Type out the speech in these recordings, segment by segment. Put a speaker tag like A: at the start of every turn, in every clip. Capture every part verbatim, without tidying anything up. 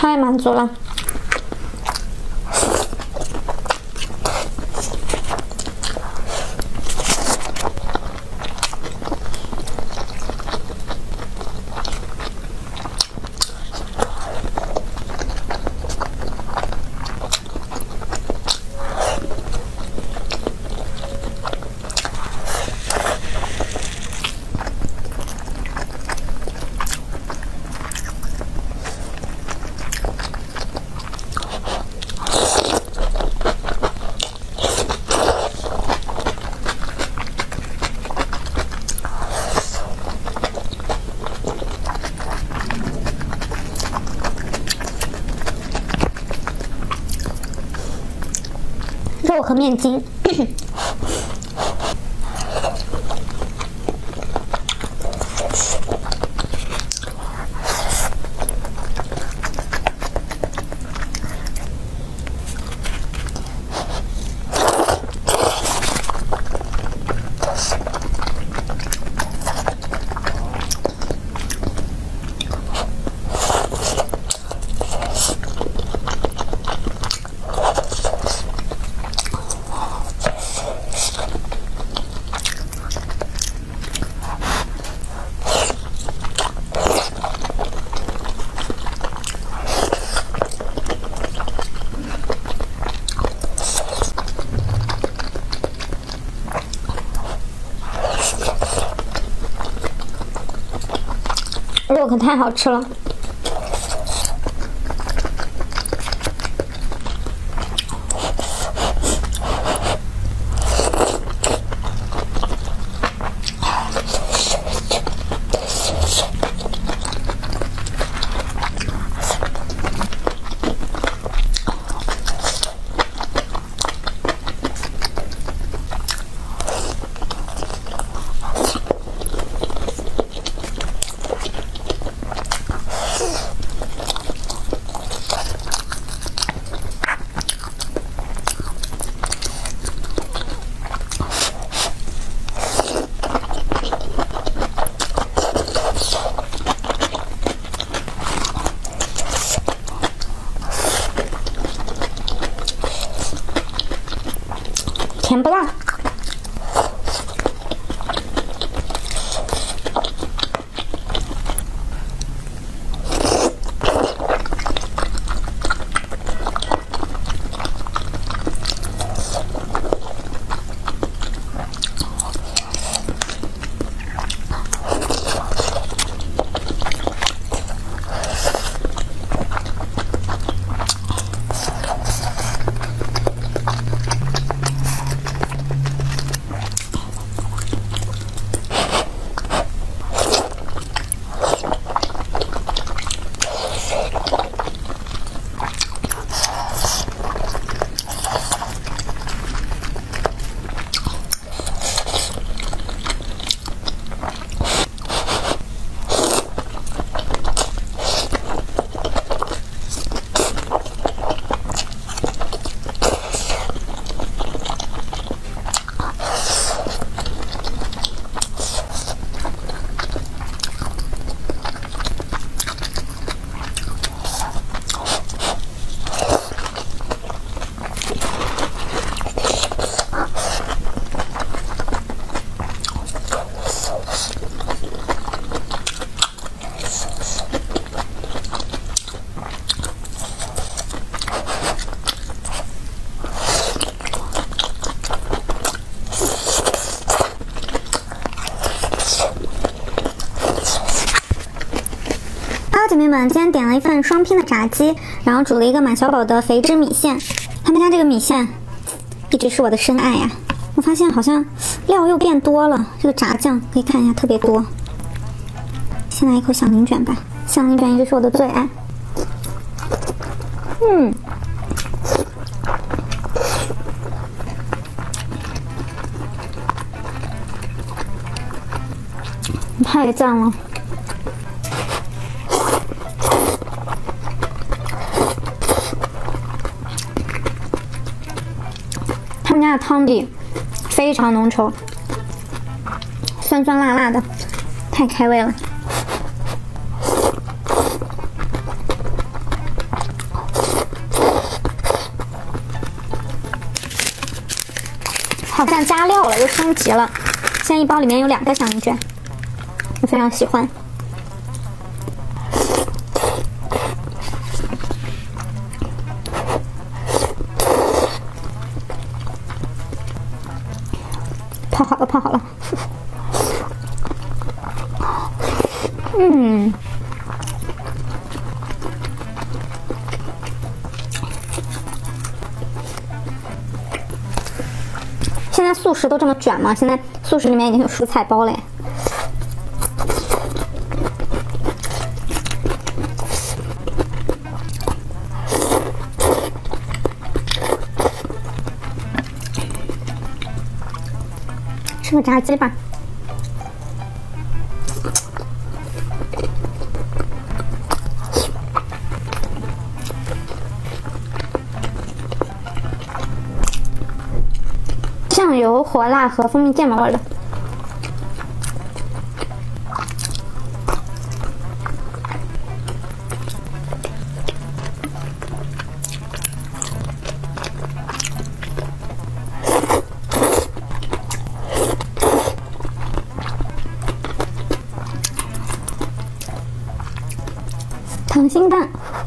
A: 太满足了。肉和面筋。肉可太好吃了。甜不辣。姐妹们，今天点了一份双拼的炸鸡，然后煮了一个马小宝的肥汁米线。他们家这个米线一直是我的深爱呀。我发现好像料又变多了，这个炸酱可以看一下特别多。先来一口响铃卷吧，响铃卷一直是我的最爱。嗯，太赞了。他们家的汤底非常浓稠，酸酸辣辣的，太开胃了。 好像加料了，又升级了。现在一包里面有两个香芋卷，我非常喜欢。泡好了，泡好了。嗯。现在速食都这么卷吗？现在速食里面已经有蔬菜包了耶。吃个炸鸡吧。酱油、火辣和蜂蜜芥末味的。溏心蛋。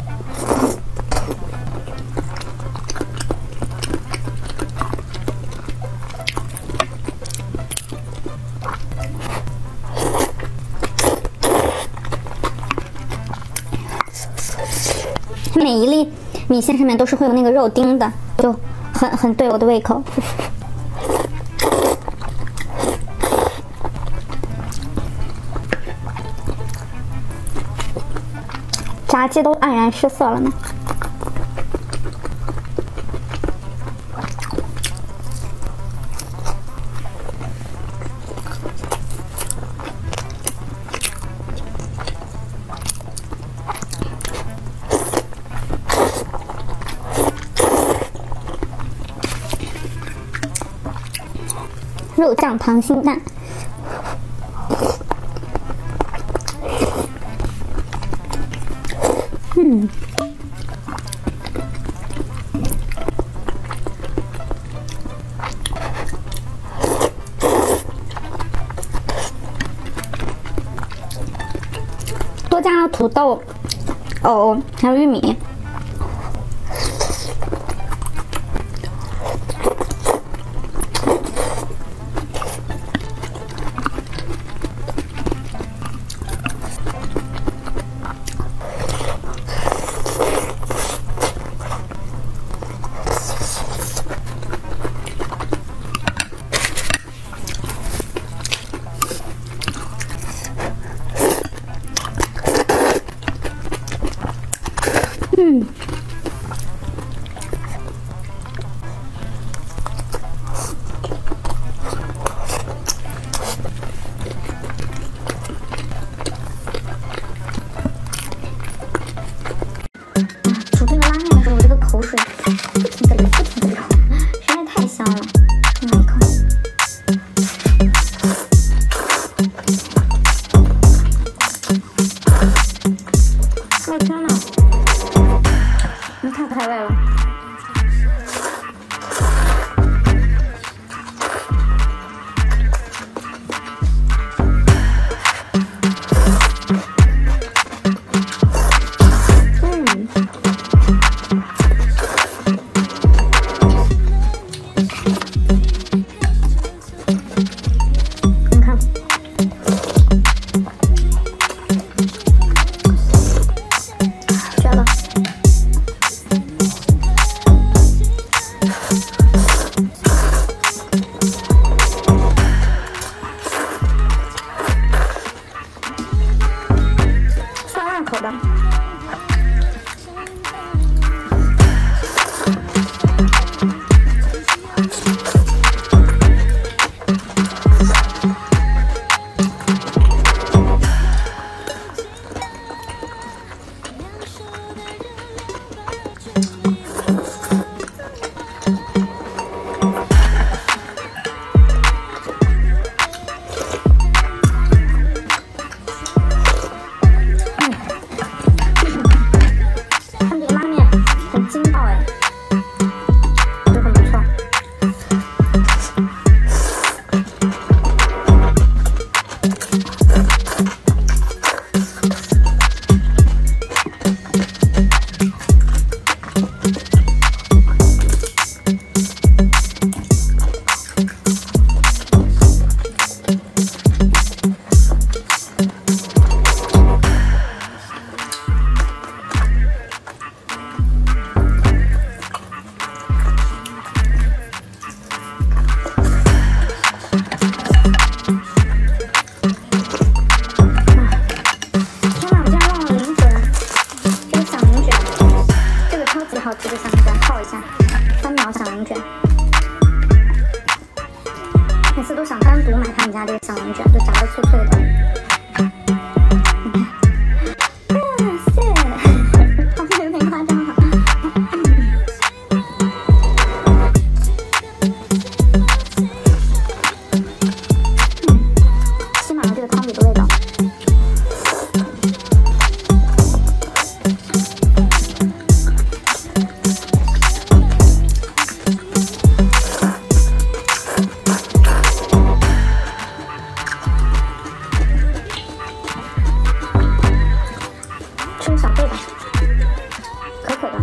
A: 每一粒米线上面都是会有那个肉丁的，就很很对我的胃口。炸鸡都黯然失色了呢。肉酱溏心蛋，嗯，多加了土豆、藕还有玉米。嗯，煮这个拉面的时候，我这个口水不停的流，不停的流，实在太香了。来一口。我天呐！你太开胃了。嗯。你看。绝了。酸辣口的。 这小零卷泡一下，三秒小零卷。每次都想单独买他们家这个小零卷，就炸的脆脆的。哇塞，好像有点夸张哈。吸满了这个汤底的味道。 吃个小贝吧，可可的。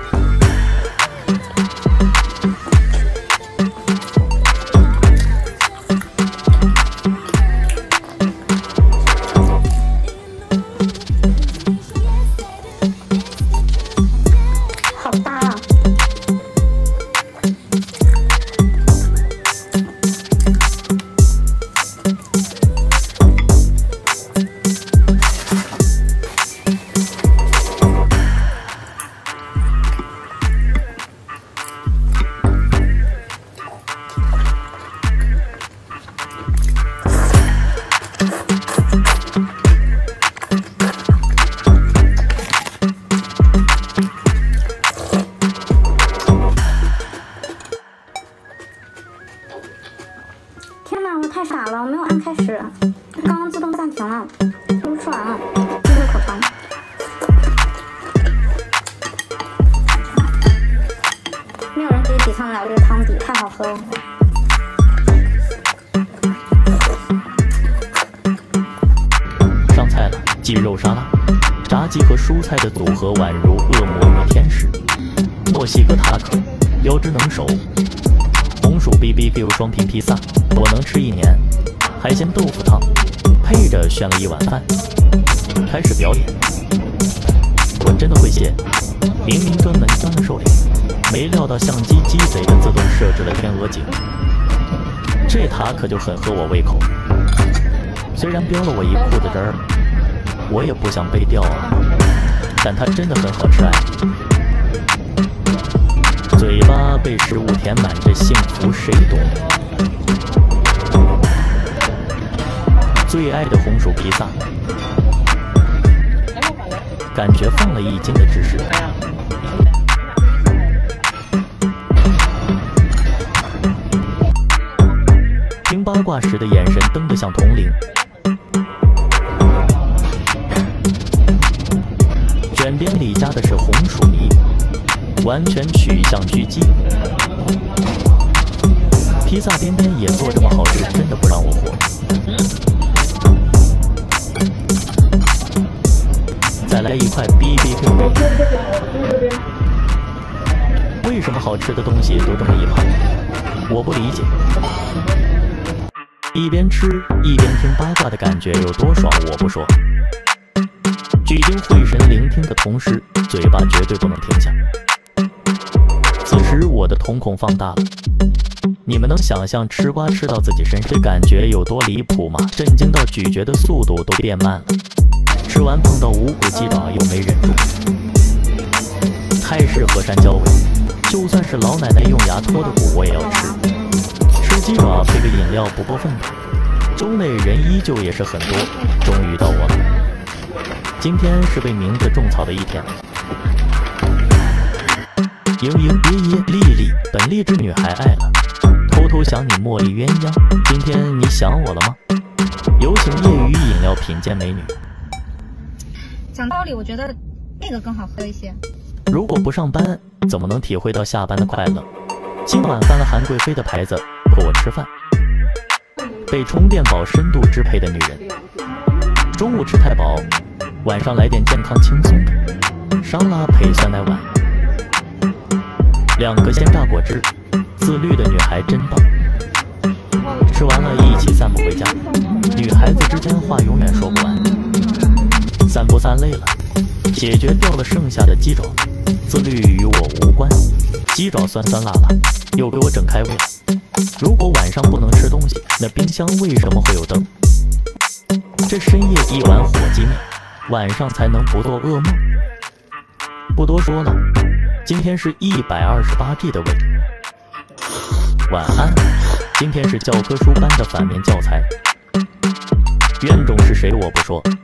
A: 好搭啊！天哪，我太傻了，我没有按开始，刚刚自动暂停了，录不出来了，一会口馋。没有人可以抵抗得了这个汤底，太好喝了。
B: 上菜了，鸡肉沙拉，炸鸡和蔬菜的组合宛如恶魔与天使。墨西哥塔可，标之能手。 红薯 B B Q 双拼披萨，我能吃一年。海鲜豆腐汤，配着炫了一碗饭。开始表演，我真的会写。明明专门钻了瘦脸，没料到相机鸡贼的自动设置了天鹅颈。这塔可就很合我胃口。虽然飙了我一裤子汁儿，我也不想被吊啊。但它真的很好吃哎。 嘴巴被食物填满，这幸福谁懂？最爱的红薯披萨，感觉放了一斤的芝士。听八卦时的眼神瞪得像铜铃。卷边里加的是红薯泥。 完全取向狙击，披萨边边也做这么好吃，真的不让我活。再来一块 B B Q。为什么好吃的东西都这么易胖？我不理解。一边吃一边听八卦的感觉有多爽，我不说。聚精会神聆听的同时，嘴巴绝对不能停下。 此时我的瞳孔放大了，你们能想象吃瓜吃到自己身上的感觉有多离谱吗？震惊到咀嚼的速度都变慢了，吃完碰到无骨鸡爪又没忍住，太适合山椒味，就算是老奶奶用牙脱的骨我也要吃。吃鸡爪配个饮料不过分吧？周内人依旧也是很多，终于到我了。今天是为名字种草的一天。 莹莹、耶耶、丽丽，本励志女孩爱了，偷偷想你茉莉鸳鸯。今天你想我了吗？有请业余饮料品鉴美女。
C: 讲道理，我觉得那个更好喝一些。
B: 如果不上班，怎么能体会到下班的快乐？今晚翻了韩贵妃的牌子，和我吃饭。被充电宝深度支配的女人，中午吃太饱，晚上来点健康轻松的，沙拉配酸奶碗。 两个鲜榨果汁，自律的女孩真棒。吃完了，一起散步回家。女孩子之间话永远说不完。散步散累了，解决掉了剩下的鸡爪。自律与我无关。鸡爪酸酸辣辣，又给我整开胃了。如果晚上不能吃东西，那冰箱为什么会有灯？这深夜一碗火鸡面，晚上才能不做噩梦。不多说了。 今天是一百二十八 G 的胃。晚安，今天是教科书般的反面教材。冤种是谁我不说。